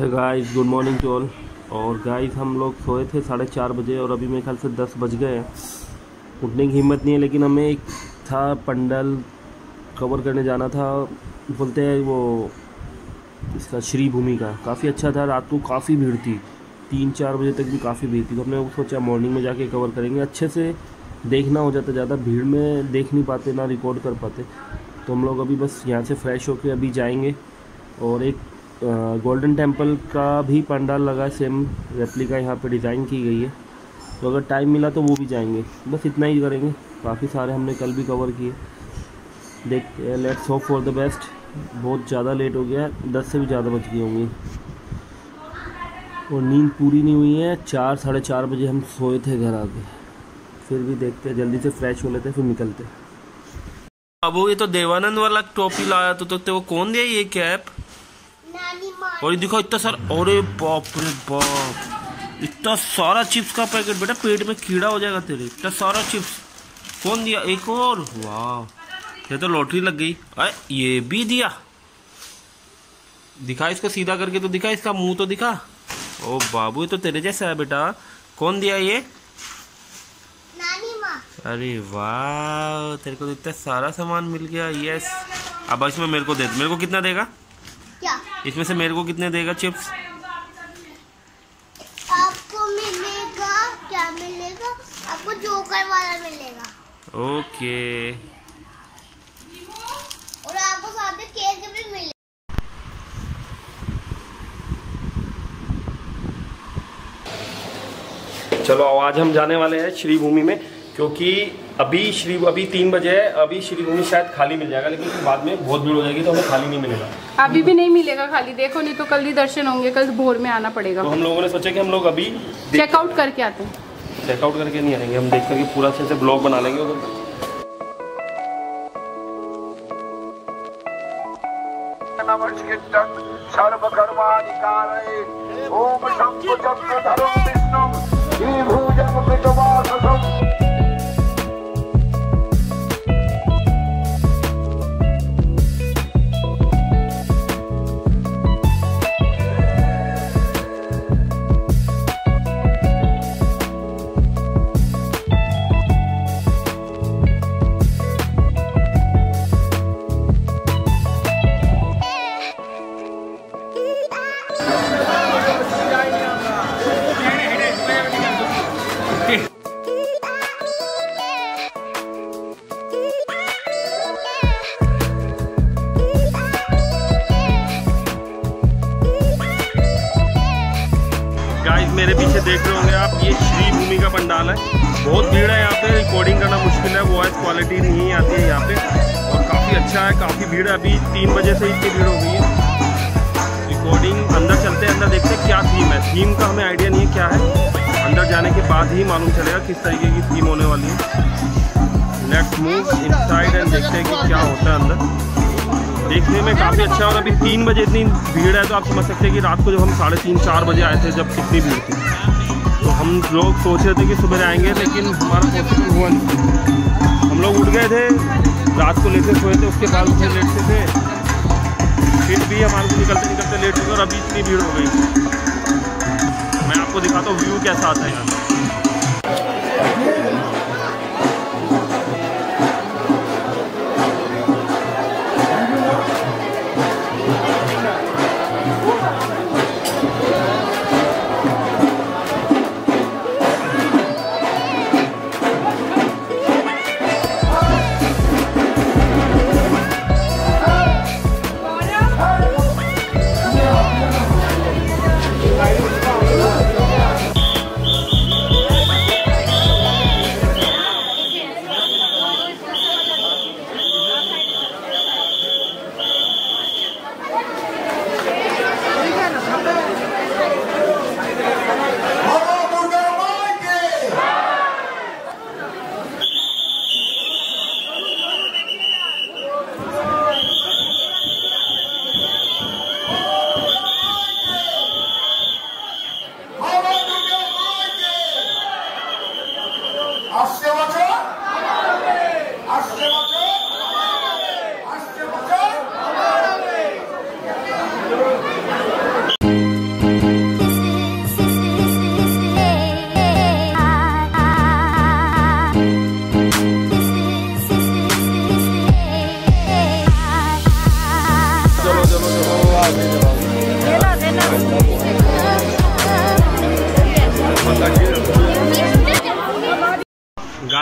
है guys, good morning to all. और guys हम लोग सोए थे 4:30 बजे और अभी मेरे ख्याल से 10 बज गए हैं। उठने की हिम्मत नहीं है, लेकिन हमें एक था पंडाल कवर करने जाना था, बोलते हैं वो इसका श्री भूमि का। काफ़ी अच्छा था, रात को काफ़ी भीड़ थी, 3-4 बजे तक भी काफ़ी भीड़ थी। तो हमने सोचा मॉर्निंग में जाके कवर करेंगे, अच्छे से देखना हो जाता। ज़्यादा भीड़ में देख नहीं पाते, ना रिकॉर्ड कर पाते। तो हम लोग अभी बस यहाँ से फ्रेश होके अभी जाएंगे। और एक गोल्डन टेम्पल का भी पंडाल लगा है, सेम रेप्लिका यहाँ पे डिज़ाइन की गई है। तो अगर टाइम मिला तो वो भी जाएंगे। बस इतना ही करेंगे, काफ़ी सारे हमने कल भी कवर किए। देखते हैं, let's hope for the best. बहुत ज़्यादा लेट हो गया, 10 से भी ज़्यादा बज गई होंगी और नींद पूरी नहीं हुई है। 4-4:30 बजे हम सोए थे घर आके। फिर भी देखते हैं, जल्दी से फ्रेश हो लेते हैं, फिर निकलते हैं। अब ये तो देवानंद वाला टोपी लाया तो वो कौन दिया ये कैप? और ये दिखो इतना सारा, अरे बाप रे बाप, इतना सारा चिप्स का पैकेट। बेटा पेट में कीड़ा हो जाएगा तेरे, इतना सारा चिप्स कौन दिया? एक और, वाह ये तो लॉटरी लग गई। अरे ये भी दिया, दिखा इसको सीधा करके तो दिखा, इसका मुंह तो दिखा। ओ बाबू ये तो तेरे जैसा है बेटा। कौन दिया ये? नानी माँ। अरे वाह, तेरे को इतना सारा सामान मिल गया। यस, अब इसमें मेरे को दे। मेरे को कितना देगा? क्या? इसमें से मेरे को कितने देगा चिप्स? आपको मिलेगा, क्या मिलेगा? आपको जोकर वाला मिलेगा। ओके। और आपको साथ में केक भी मिलेगा। चलो आज हम जाने वाले हैं श्री भूमि में, क्योंकि अभी 3 बजे है। अभी श्री भूमि शायद खाली मिल जाएगा, लेकिन फिर बाद में बहुत भीड़ हो जाएगी तो हमें खाली नहीं मिलेगा। अभी भी नहीं मिलेगा खाली, देखो नहीं तो कल ही दर्शन होंगे, कल भोर में आना पड़ेगा। तो हम लोगों ने सोचा कि हम लोग अभी चेकआउट करके आते हैं। चेकआउट करके नहीं आएंगे, हम देख करके पूरा अच्छे से ब्लॉग बना लेंगे। ओम शंभु चक्रधरं विष्णुं द्विभुजं कृतवाससं। मेरे पीछे देख रहे होंगे आप, ये श्री भूमि का पंडाल है। बहुत भीड़ है यहाँ पे, रिकॉर्डिंग करना मुश्किल है, वॉइस क्वालिटी नहीं आती है यहाँ पे। और काफ़ी अच्छा है, काफ़ी भीड़ है। अभी 3 बजे से इतनी भीड़ हो गई है। रिकॉर्डिंग अंदर चलते हैं, अंदर देखते हैं क्या थीम है। थीम का हमें आइडिया नहीं है क्या है, अंदर जाने के बाद ही मालूम चलेगा किस तरीके की थीम होने वाली है। लेट्स मूव इनसाइड एंड देखते हैं कि क्या होता है अंदर। देखने में काफ़ी अच्छा है। और अभी 3 बजे इतनी भीड़ है, तो आप समझ सकते हैं कि रात को जब हम 3:30-4 बजे आए थे, जब कितनी भीड़ थी। तो हम लोग सोच रहे थे कि सुबह आएंगे, लेकिन हमारा पॉसिबल हुआ नहीं। हम लोग उठ गए थे, रात को लेट से सोए थे, उसके बाद उठे लेट से थे, फिर भी हमारे को निकलते निकलते लेट हो गए और अभी इतनी भीड़ हो गई। मैं आपको दिखाता हूँ व्यू कैसा आता है यहाँ।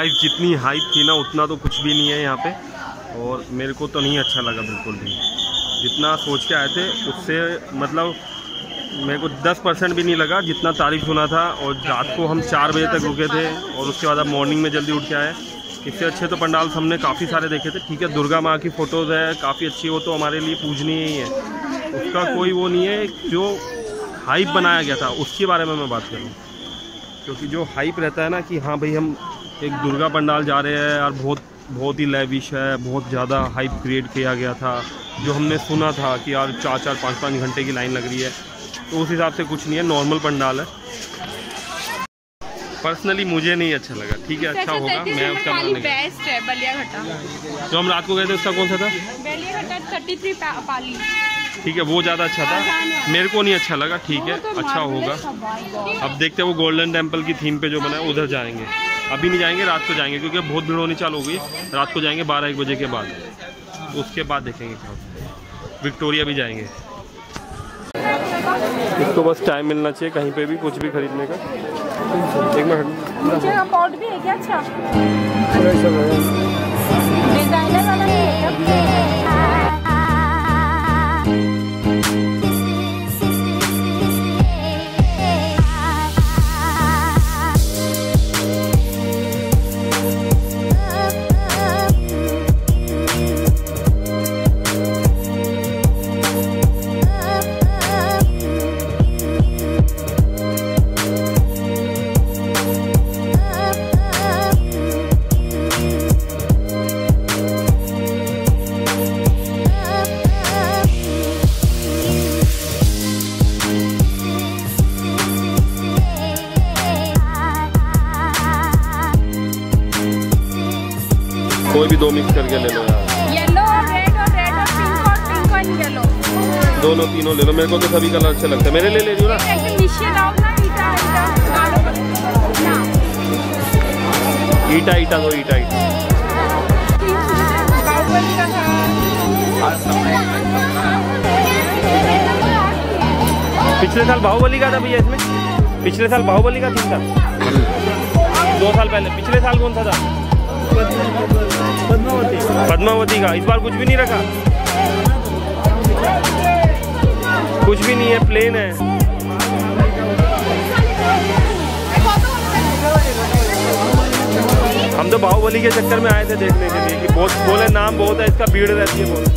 गाइस जितनी हाइप थी ना उतना तो कुछ भी नहीं है यहाँ पे, और मेरे को तो नहीं अच्छा लगा बिल्कुल भी। जितना सोच के आए थे उससे मतलब मेरे को 10% भी नहीं लगा जितना तारीफ सुना था। और रात को हम 4 बजे तक रुके थे और उसके बाद अब मॉर्निंग में जल्दी उठ के आए। इससे अच्छे तो पंडाल हमने काफ़ी सारे देखे थे। ठीक है, दुर्गा माँ की फ़ोटोज़ है काफ़ी अच्छी, वो तो हमारे लिए पूजनीय ही है, उसका कोई वो नहीं है। जो हाइप बनाया गया था उसके बारे में मैं बात करूँ, क्योंकि जो हाइप रहता है ना कि हाँ भाई हम एक दुर्गा पंडाल जा रहे हैं और बहुत ही लेविश है, बहुत ज़्यादा हाइप क्रिएट किया गया था। जो हमने सुना था कि यार 4-4, 5-5 घंटे की लाइन लग रही है, तो उस हिसाब से कुछ नहीं है, नॉर्मल पंडाल है। पर्सनली मुझे नहीं अच्छा लगा। ठीक है, अच्छा होगा, मैं उसका मान नहीं। बेस्ट है बलियाघाटा जो हम रात को गए थे उसका कौन सा था? बलियाघाटा 33 पाली। ठीक है, वो ज़्यादा अच्छा था, मेरे को नहीं अच्छा लगा। ठीक है, अच्छा होगा। अब देखते हैं वो गोल्डन टेम्पल की थीम पे जो बना है उधर जाएंगे। अभी नहीं जाएंगे, रात को जाएंगे, क्योंकि बहुत भीड़ होनी चालू हो गई। रात को जाएंगे 12-1 बजे के बाद, उसके बाद देखेंगे क्या। विक्टोरिया भी जाएंगे। इसको बस टाइम मिलना चाहिए कहीं पे भी कुछ भी खरीदने का। एक मिनट, नीचे का पॉट भी है क्या? अच्छा डिजाइनर वाला नहीं है क्या? कोई भी 2 मिक्स करके ले लो यार। येलो और रेड और पिंक और येलो, दोनों तीनों ले लो। मेरे को तो सभी कलर अच्छे लगते हैं। मेरे ले रही हूँ ना। ईटा दो, ईटा। पिछले साल बाहुबली का था भैया इसमें, पिछले साल बाहुबली का थीम था 2 साल पहले। पिछले साल कौन सा था? पद्मावती का। इस बार कुछ भी नहीं रखा, कुछ भी नहीं है, प्लेन है। हम तो बाहुबली के चक्कर में आए थे देखने के लिए कि बहुत बोले नाम बहुत है इसका, भीड़ रहती है बहुत।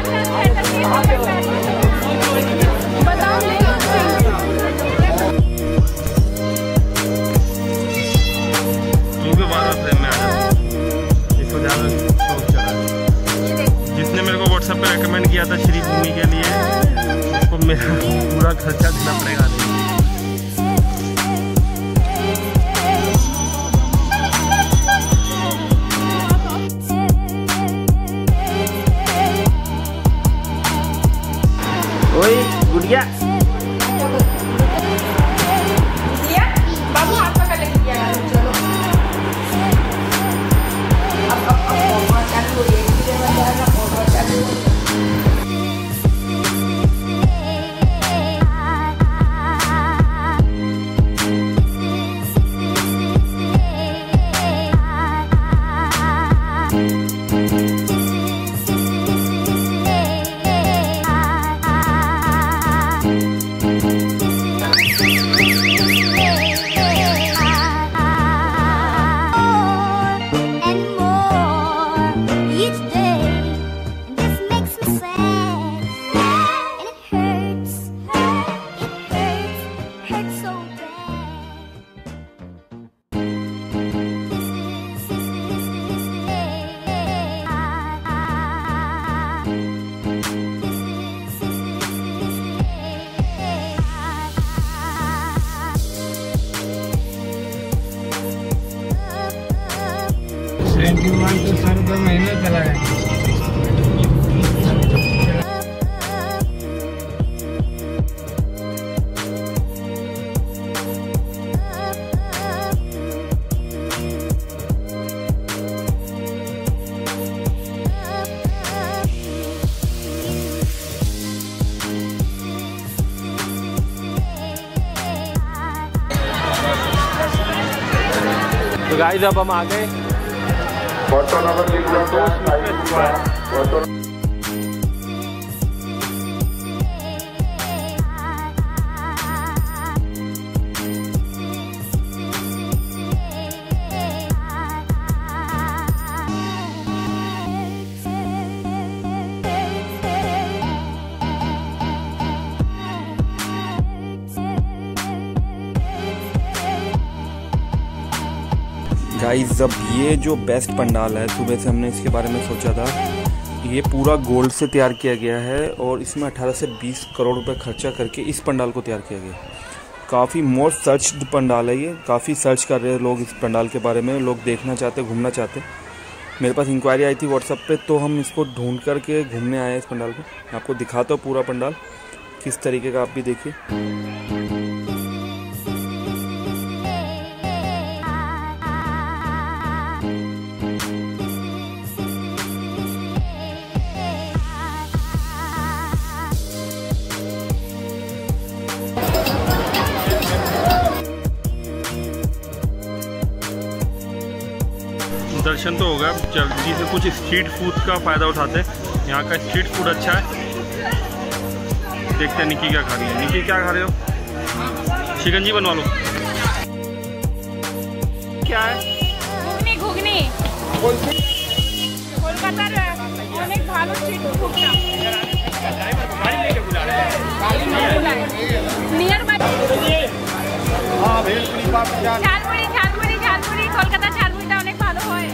जिसने मेरे को व्हाट्सएप पे रेकमेंड किया था श्री भूमि के लिए, उसको मेरा पूरा खर्चा देना पड़ेगा। ओए गुड़िया, बाबू हाथ पकड़ ले गया। चलो तो सर 2 महीने चला गया। तो गाइस अब हम आ गए गाइस, अब ये जो बेस्ट पंडाल है, सुबह से हमने इसके बारे में सोचा था। ये पूरा गोल्ड से तैयार किया गया है और इसमें 18 से 20 करोड़ रुपए खर्चा करके इस पंडाल को तैयार किया गया। काफ़ी मोस्ट सर्च्ड पंडाल है ये, काफ़ी सर्च कर रहे हैं लोग इस पंडाल के बारे में, लोग देखना चाहते, घूमना चाहते। मेरे पास इंक्वायरी आई थी व्हाट्सएप पे, तो हम इसको ढूंढ करके घूमने आए इस पंडाल को। मैं आपको दिखाता हूँ पूरा पंडाल किस तरीके का, आप भी देखिए। दर्शन तो होगा, जल्दी से कुछ स्ट्रीट फूड का फ़ायदा उठाते हैं। यहाँ का स्ट्रीट फूड अच्छा है। देखते हैं निकी क्या खा रही है। निकी क्या खा रहे हो? शिकंजी बनवा लो। क्या है? घुगनी कोलकाता অনেক ভালো স্ট্রিট ফুডটা নিয়ার বাই। হ্যাঁ, ভেলপুরি পাপড়ি, ঝালমুড়ি কলকাতা ঝালমুড়িটা অনেক ভালো হয়।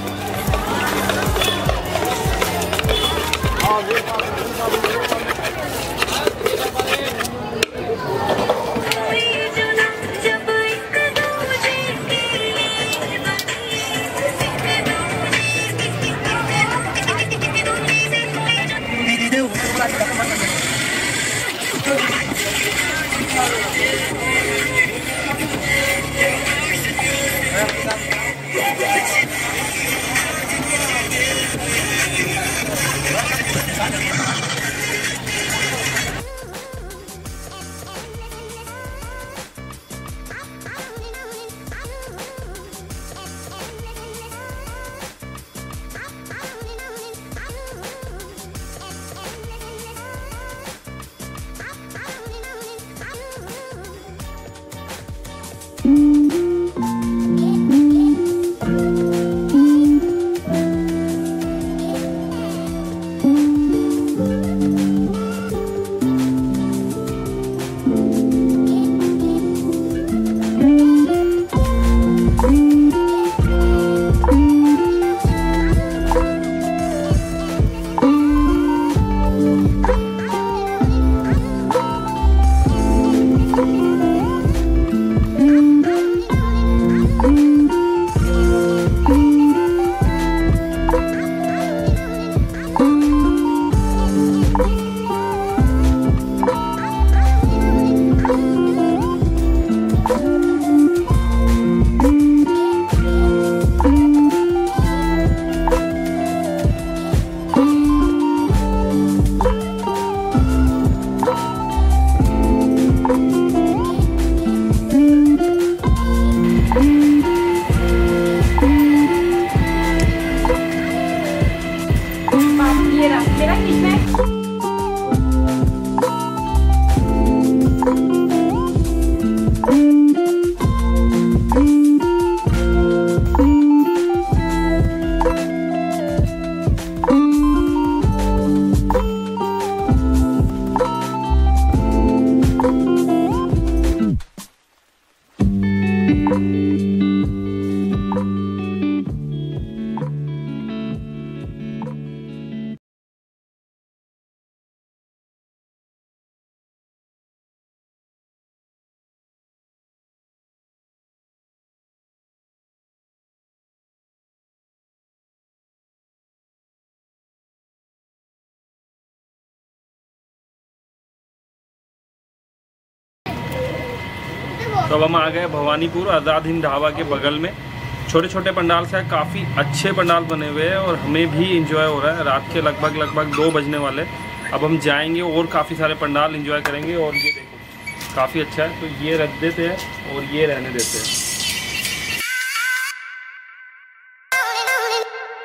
तो अब हम आ गए भवानीपुर आज़ाद हिंद ढाबा के बगल में। छोटे छोटे पंडाल से काफ़ी अच्छे पंडाल बने हुए हैं और हमें भी इंजॉय हो रहा है। रात के लगभग 2 बजने वाले। अब हम जाएंगे और काफ़ी सारे पंडाल इंजॉय करेंगे। और ये देखो काफ़ी अच्छा है, तो ये रख देते हैं और ये रहने देते हैं।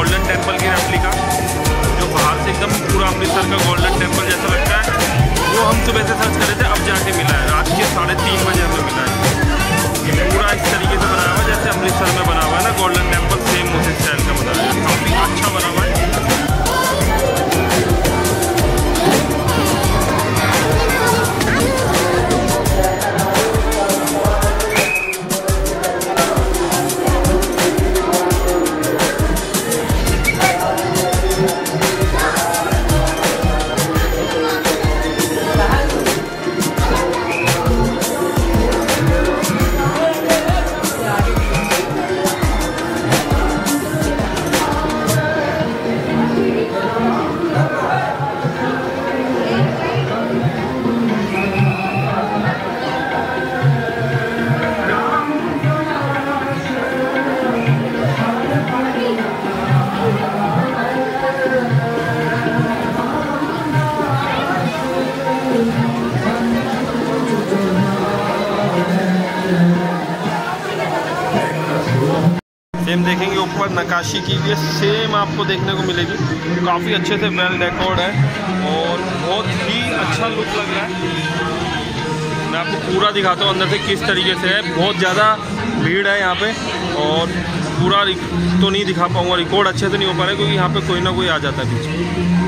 गोल्डन टेम्पल की रेप्लिका, जो बाहर से एकदम पूरा अमृतसर का गोल्डन टेम्पल जैसा लगता है, वो हम सुबह से सर्च करे थे, अब जाके मिला है। रात के 3:30 बजे हमें मिला है। ये पूरा इस तरीके से बनाया हुआ है जैसे अमृतसर में बना हुआ है ना गोल्डन टेम्पल, सेम उसी स्टाइल का बना है। काफ़ी अच्छा बना हुआ है। सेम देखेंगे ऊपर नक्काशी की हुई है, सेम आपको देखने को मिलेगी। काफ़ी अच्छे से वेल डेकोर्ड है और बहुत ही अच्छा लुक लग रहा है। मैं आपको पूरा दिखाता हूँ अंदर से किस तरीके से है। बहुत ज़्यादा भीड़ है यहाँ पे और पूरा तो नहीं दिखा पाऊँगा, रिकॉर्ड अच्छे से नहीं हो पा रहा है क्योंकि यहाँ पे कोई ना कोई आ जाता है बीच में।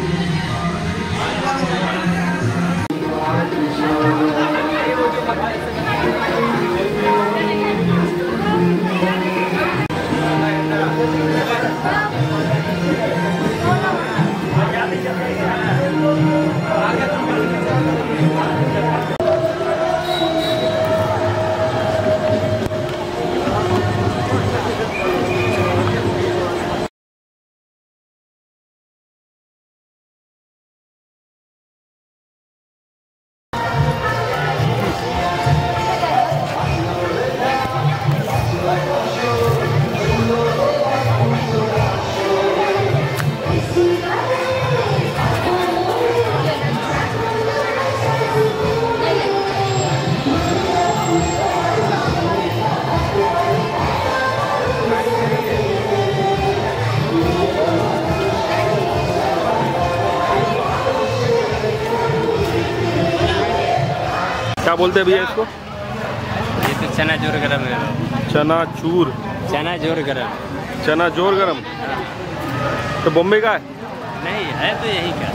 क्या बोलते हैं भैया इसको? ये तो चना जोर गरम है। चनाचूर, चना जोर गरम। चना जोर गरम। तो बॉम्बे का है? नहीं है तो यही का।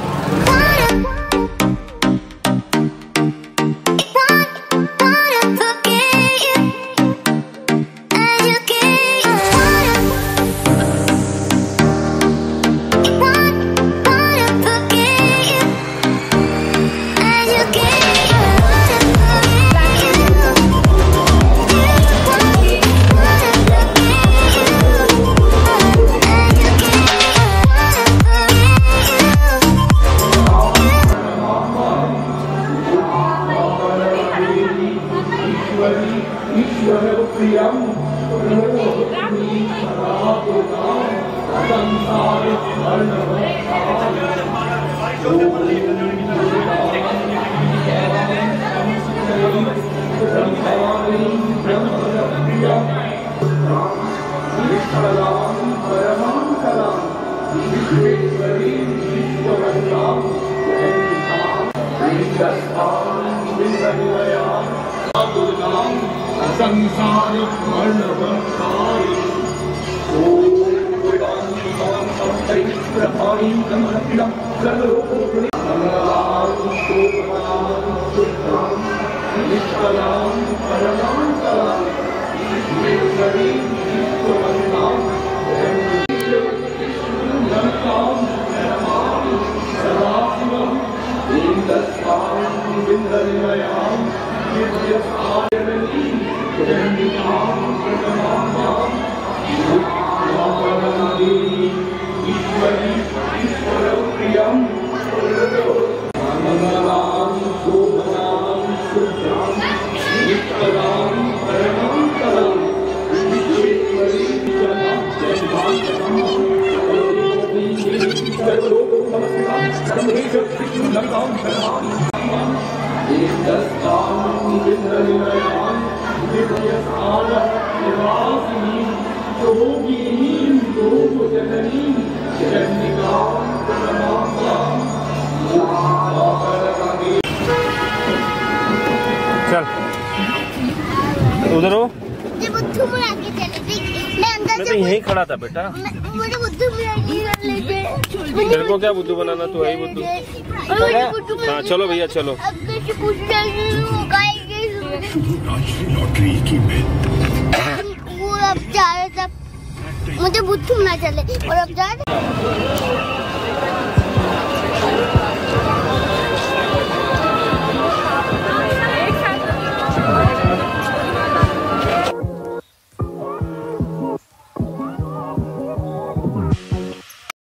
Yogi, Yogi, Yogi, खड़ा था बेटा। मुझे बुद्धू तेरे को क्या बुद्धू बनाना, तू है ही बुद्धू। हाँ चलो भैया चलो। वो अब जा रहे थे, मुझे बुद्धू ना चले और अब जा रहे